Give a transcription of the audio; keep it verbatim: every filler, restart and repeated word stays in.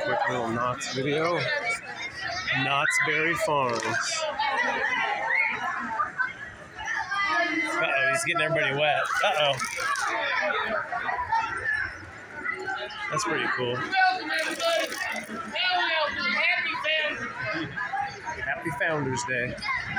quick little Knott's video. Knott's Berry Farms. Uh-oh, he's getting everybody wet. Uh-oh. That's pretty cool. Happy Founders Day.